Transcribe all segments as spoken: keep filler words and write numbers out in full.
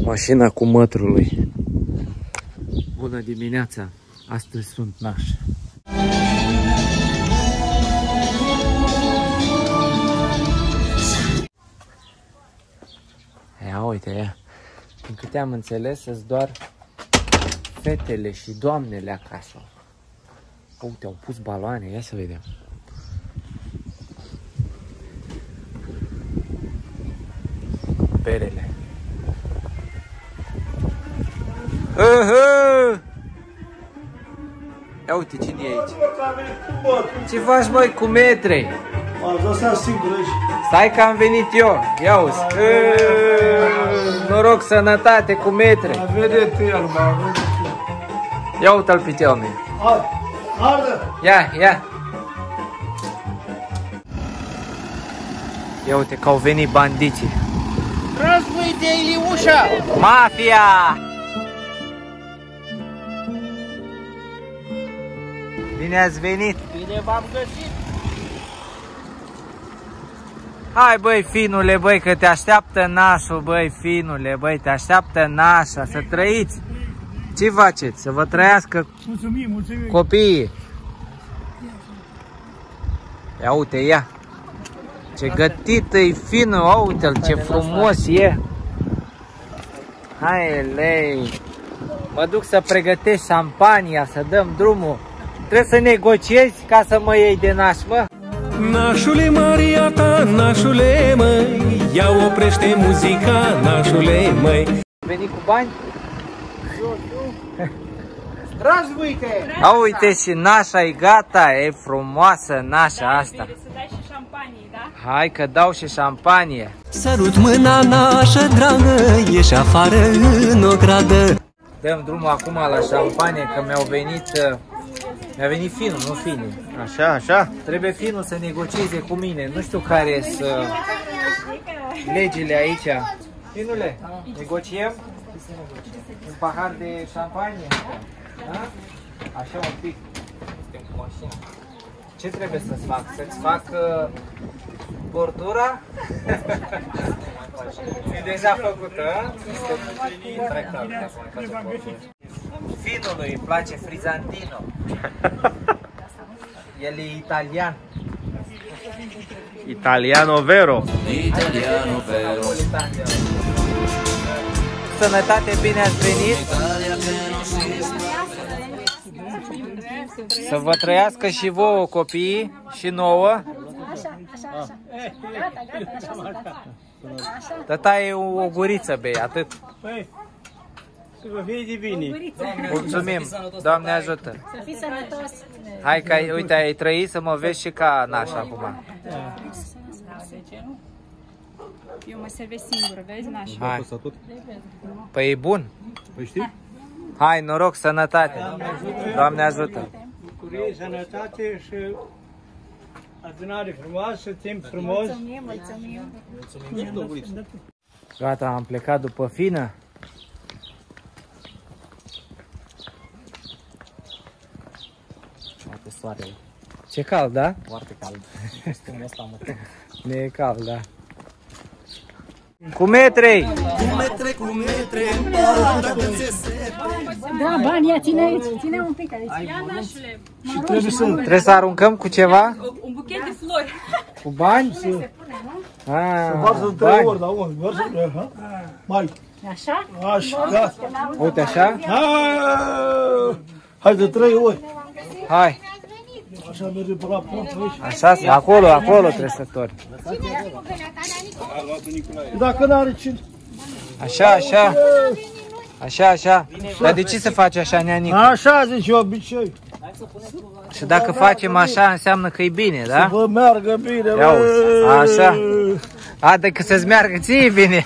Mașina cu mătrului. Bună dimineața! Astăzi sunt naș. Ia uite, ia. Din câte am înțeles, sunt doar fetele și doamnele acasă. Uite, au pus baloane, ia să vedem. Perele. Uh-huh. Ia uite cine e aici. Ce faci, măi, cu metrei? Stai că am venit eu. Ia uzi. Noroc, sănătate cu metre. Ia uite-l pe tău meu. Ia, ia. Ia uite că au venit bandiții. Război de Iliușa! Mafia! Bine ați venit! Bine v-am găsit! Hai, băi, finule, băi, că te așteaptă nașul, băi, finule, băi, te așteaptă nașa, să trăiți! Ce faceți? Să vă trăiască mulțumim, mulțumim. Copiii! Ia uite, ia! Ce gătit-i finul, uite-l, ce frumos e! Hai, lei! Mă duc să pregătesc șampania, să dăm drumul. Trebuie să negociezi ca să mă iei de naș, mă? Nașule, Maria ta, nașule, măi, ia oprește muzica, nașule, măi. Veni cu bani? Răzbuite! A, uite și nașa e gata, e frumoasă nașa asta. Să dai și șampanie, da? Hai că dau și șampanie. Sărut mâna, nașă dragă, ieși afară în ogradă. Dăm drumul acum la șampanie, că mi-au venit... Mi-a venit finul, nu finii. Așa, așa. Trebuie finul să negocieze cu mine. Nu știu care sunt legile aici. Finule, negociem? Un pahar de șampanie? Da? Așa un pic. Suntem cu mașina. Ce trebuie să-ți fac? Să-ți fac uh, bordura? E deja făcută? Finului îi place frizantino. El e italian. Italiano vero. Italiano vero. Sănătate, bine ați venit. Să vă trăiască și vouă copiii și nouă. Așa, așa, așa. Gata, gata, așa să gata. Tata e o, o guriță, bei, atât. Să vă fie de bine. Mulțumim, Doamne ajută. Să fii sănătos. Hai că, ai, uite, ai trăit să mă vezi și ca naș acum. Eu mă servesc singură, vezi, nașa? Hai. Păi e bun. Păi știi? Hai, noroc, sănătate. Doamne ajută. Bucurie, sănătate și adunare frumoasă, timp frumos. Mulțumim, mulțumim. Gata, am plecat după fină. Foarte soarele. Ce cald, da? Foarte cald. Stăm ăsta, mă. Ne e cald, da. Cu metrei! Cu metre, cu metre, Da, bani, ia, ține aici, ține un pic aici. Ia, nașule, Trebuie să... Trebuie să aruncăm cu ceva? un buchet de flori. Cu bani? Ah, Varsă trei bani. ori, da, ori, varsă trei, ha? Mai. Așa? Așa, da. Uite așa? Hai de trei ori. Hai. Așa merge pe la pont aici. Așa, acolo, acolo trăsători. Dacă n-are cine. Așa, așa. Așa, așa. Dar de ce se face așa, neanică? Așa zice obicei. Și dacă facem așa, înseamnă că e bine, da? Vă meargă bine, Ia uzi, așa. A, decât să-ți meargă ție bine.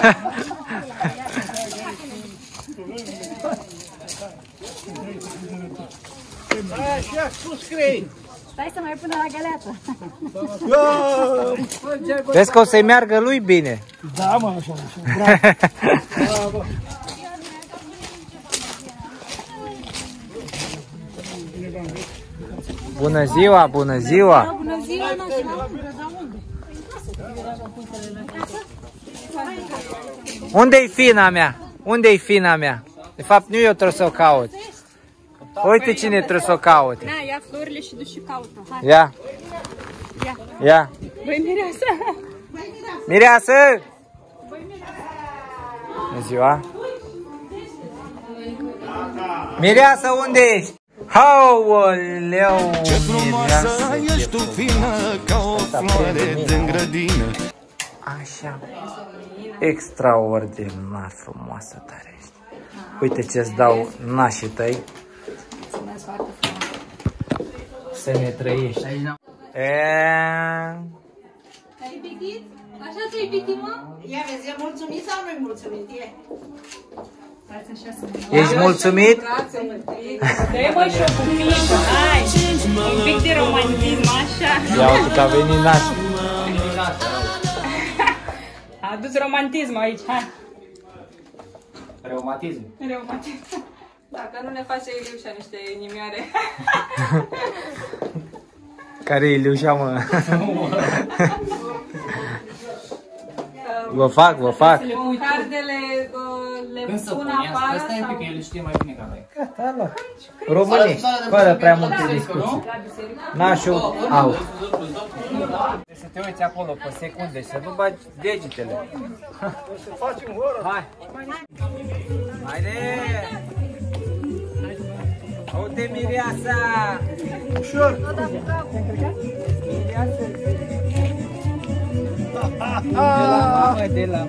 Așa, sus scrie. Stai să mai pună la găleată. Vezi că o să-i meargă lui bine. Da, mă, așa, așa. Bravo. Bună ziua, bună ziua! Bună ziua, Unde-i fina mea? Unde-i fina mea? De fapt, nu eu trebuie să o caut. Uite cine trebuie să o caute. Na, ia florile și duci și caută. Hai. Ia. Ia. Ia. Băi, mireasa. Mireasă! Bună ziua! Mireasă, unde ești? Aoleu! Ce frumoasă ești tu, fină, ca o floare din grădină. Așa. Extraordinar frumoasă tare ești. Uite ce-ți dau nașii tăi. Să ne trăiești. E... Ai pitit? Așa te-ai pitit, mă? Ia vezi, e mulțumit sau nu-i mulțumit? E. Ești mulțumit? Dă-i mă și o pupică, hai! Un pic de romantism, așa. Ia uite că a venit nașul. Adu-ți romantism aici, hai. Reumatism. Reumatism. Dacă nu ne face Iliușa niște inimioare. Care e Iliușa, mă? Vă fac, vă fac. Cardele le pun afară Asta e sau... că el știe mai bine ca noi. Gata, lua. Românești, fără prea multe discuții. Nașul, out. Să te uiți acolo pe secunde, să nu bagi degetele. Să facem horă. Hai. Haide! Uite mireasa! Ușor. Mireasa! De la mamă, de la...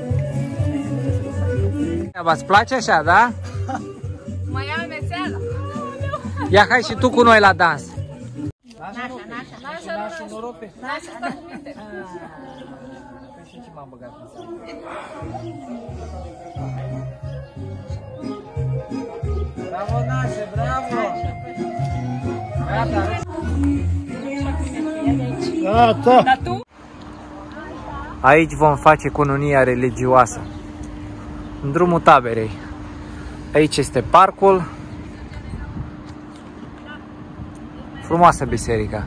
V-ați place așa, da? Mai ia meseala. Ia, hai și tu cu noi la dans. Nașa, nașa, nașa, nașa, Norope. nașa, stă cu minte. Păi și ce m-am băgat în seama? Bravo, nașe, bravo! Gata! Gata. Dar tu? Aici vom face cununia religioasă, în drumul taberei. Aici este parcul. Frumoasă biserica.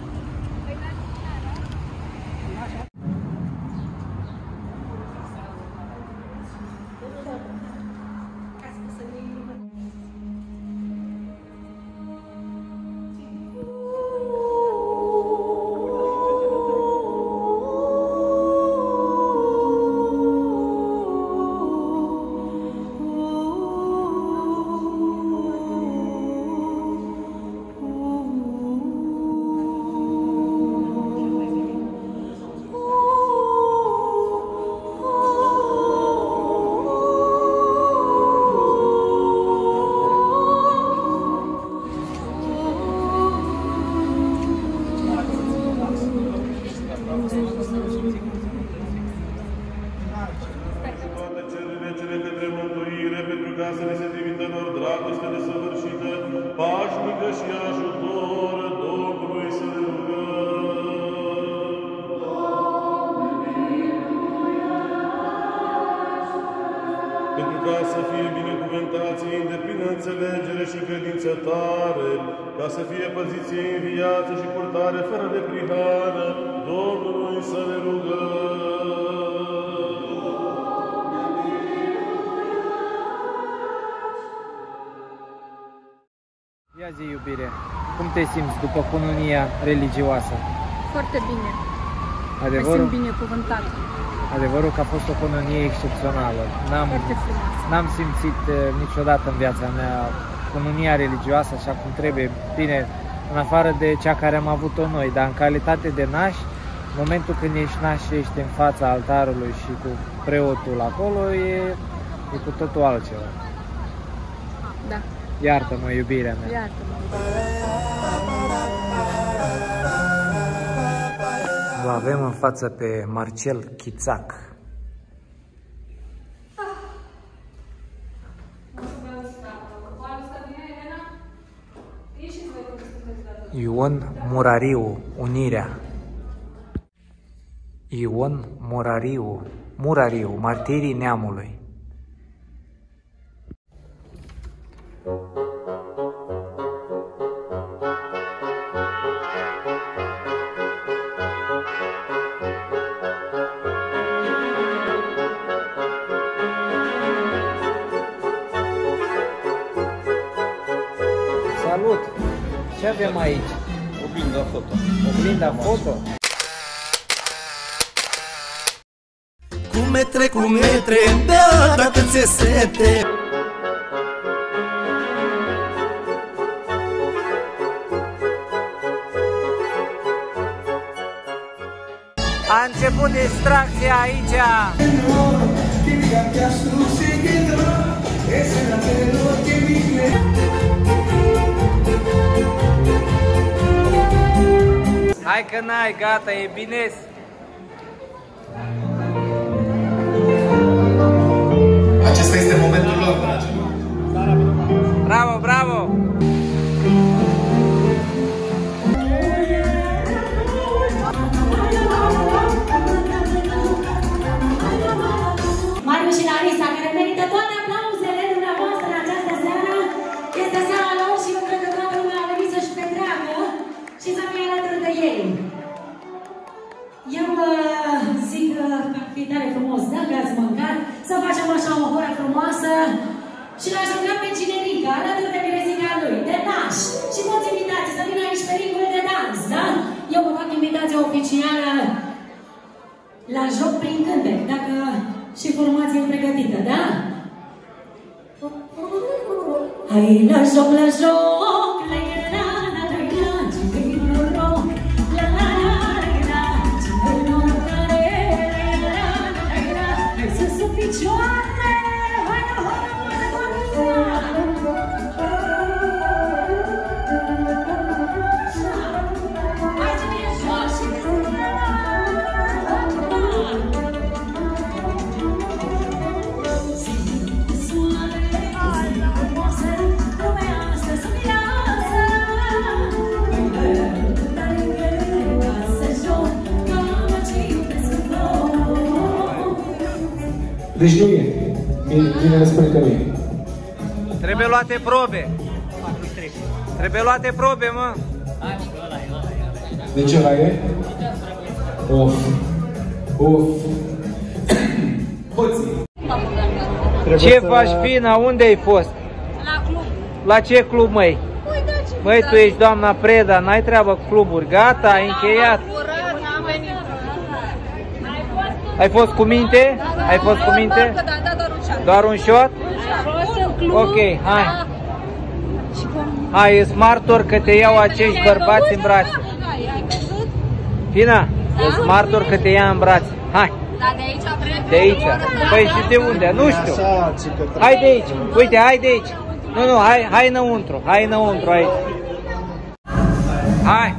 pașnică și ajutor Domnului să ne rugăm. Pentru ca să fie binecuvântați în deplină înțelegere și credință tare, ca să fie păziți în viață și purtare fără de prihană, Domnului să ne rugăm. Ia zi, iubire, cum te simți după cununia religioasă? Foarte bine. Adevărul? Mă simt binecuvântat. Adevărul că a fost o cununie excepțională. Foarte frumos. N-am simțit uh, niciodată în viața mea cununia religioasă așa cum trebuie. Bine, în afară de cea care am avut-o noi, dar în calitate de naș, în momentul când ești naș și ești în fața altarului și cu preotul acolo, e, e cu totul altceva. Da. Iartă-mă, iubirea mea. Iartă-mă. Vă avem în față pe Marcel Chițac. Ion Murariu, Unirea. Ion Murariu, Murariu, Martirii Neamului. Ce avem aici? Oglinda foto. Oglinda foto? Cu metre, cu metre, bea dacă ți-e sete. A început distracția aici. Hai că n-ai, gata, e bine. Acesta este momentul lor, dragilor. Bravo, bravo! Marius și Larisa, care merită toate aplauzele dumneavoastră în această seară. Este seara lor și eu cred că toată lumea a venit să-și petreacă și să fie alături de ei. Eu uh, zic că uh, fi tare frumos, dacă ați mâncat, să facem așa o horă frumoasă și l-aș ruga pe Cinerica, alături de mirezica lui, de naș și toți invitații să vină aici pe ringul de dans, da? Eu vă fac invitația oficială la joc prin cântec, dacă și formația e pregătită, da? Hai la joc, la joc, la la la la la, cine-i noroc, la la la la, cine-i noroc, la la la la, hai să sub picioare, hai la horă, hai la horă, hai să fie joc și Deci nu e. Bine, bine ne spune că nu e. Trebuie luate probe. Trebuie luate probe, mă. Deci ăla e? Of. Of. Hoții. Ce faci, Fina? Unde ai fost? La club. La ce club, măi? Măi, tu ești doamna Preda, n-ai treabă cu cluburi. Gata, ai încheiat. Ai fost cu minte? Ai fost cu minte? Doar un shot? Ok, hai. Hai, ești martor că te iau acești bărbați în brațe. Fina, ești martor că te ia în brațe. Hai. De aici. Păi și de unde? Nu știu. Hai de aici. Uite, hai de aici. Nu, nu, hai, hai înăuntru. Hai înăuntru aici. Hai.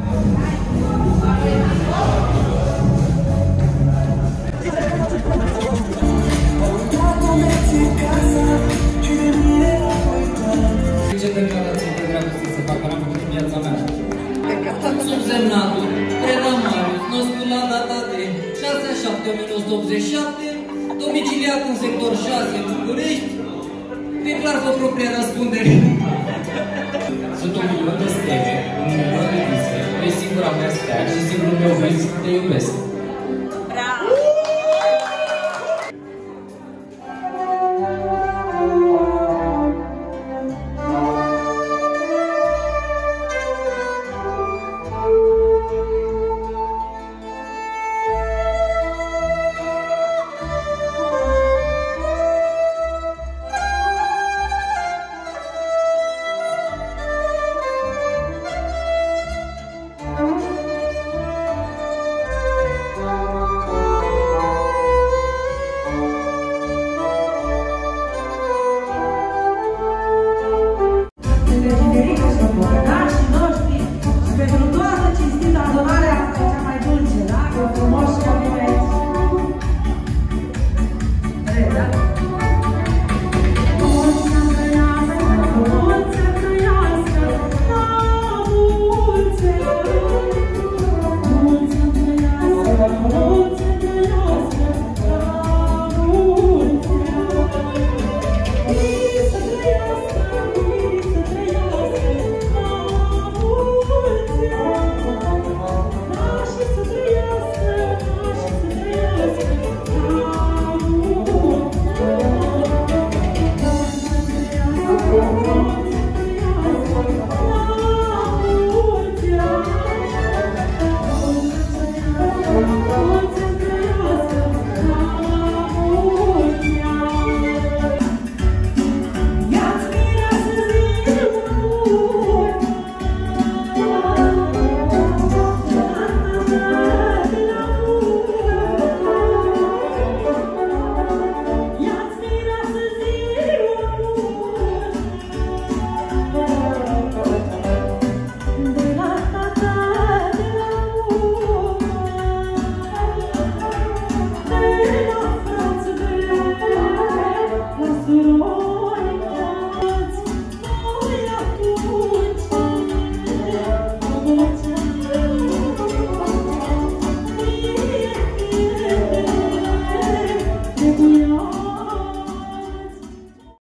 Ce declarație de dragoste să facă la mine în viața mea? Subsemnatul, Preda Marius, născut la data de șase șapte o mie nouă sute optzeci și șapte, domiciliat în sector șase, București, declar pe propria răspundere. Sunt un milion de stele, un milion de vise, e singura mea stea și singurul meu vis, te iubesc.